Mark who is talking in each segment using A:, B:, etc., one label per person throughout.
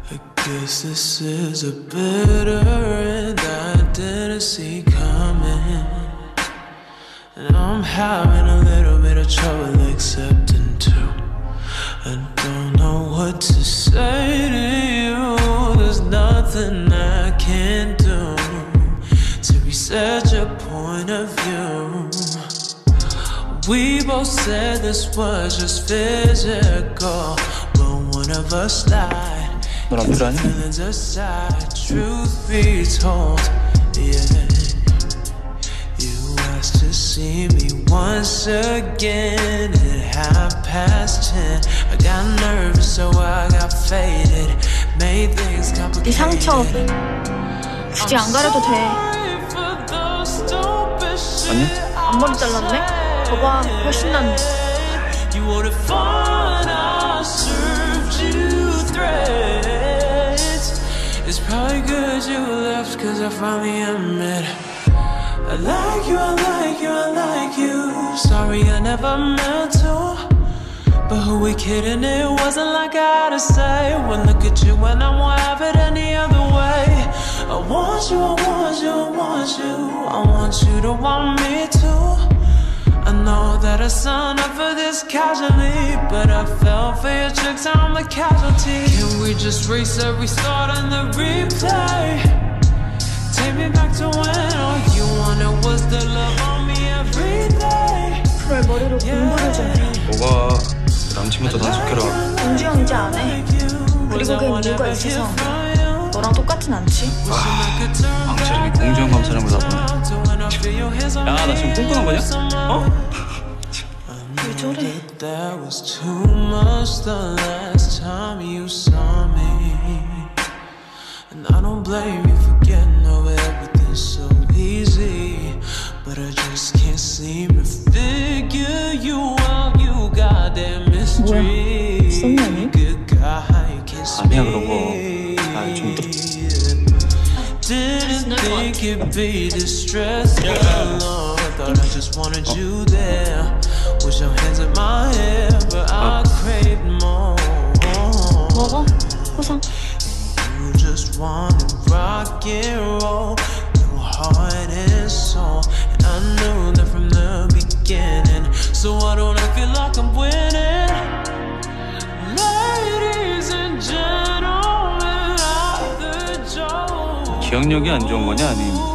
A: I guess this is a bitter end I didn't see coming, and I'm having a little bit of trouble accepting too. I don't know what to say to you. There's nothing I can do to reset your point of view. We both said this was just physical, but one of us lied. Feelings aside, truth be told, yeah. You asked to see me once again at 10:30. I got nervous, so I got faded. Made things complicated.
B: 이 상처 굳이 안 가려도 돼.
C: 아니?
B: 앞머리 잘랐네? 봐봐, 훨씬 낫네.
A: It's probably good you left, cause I finally admit I like you, I like you, I like you. Sorry I never meant to, but who we kidding? It wasn't like I had to say. When look at you and I won't have it any other way. I want you, I want you, I want you. I want you to want me too. I know that I signed up for this casually, but I fell for your tricks, I'm the casualty. Can we just reset, restart, and the replay? Take me back to when all you wanted was the love on me every day.
B: 그럴 머리로 공부를 좀 해.
C: 뭐가 남친부터 단속해라.
B: 은주 형 이제 안 해. 그리고 그게 이유가 있어서 너랑 똑같진 않지?
C: 방채림이 공주형 감사령을 다 보네. 야, 나 지금 꿈꾸는 거냐? 어?
B: 왜 저래?
A: That was too much the last time you saw me, and I don't blame you for getting over everything so easy, but I just can't seem to figure you out. You goddamn mystery. Good guy, kiss me.
C: 아니야 그런 거. 아, 좀 들어.
A: Didn't think it'd be distressful. Thought I just wanted you there. With your hands in my hair, but I craved more.
B: 먹어, 호상.
A: You just wanted rock and roll, your heart and soul, and I knew that from the beginning. So why don't I feel like I'm winning? Ladies and gentlemen of the joke.
C: 기억력이 안 좋은 거냐 아니면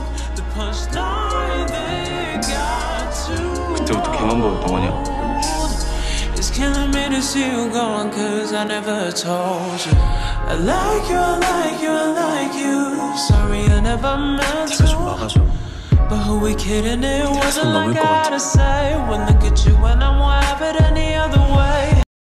C: 그때부터 걔만 보였던 거냐?
A: It's killing me to see you gone, cause I never told you I like you, I like you, I like you. Sorry I never meant
C: 네가 좀 막아줘.
A: But who we kidding? It wasn't
C: 넘을
A: like
C: 것
A: I
C: 같아.
A: had to say. When look at you and I won't have it any other way.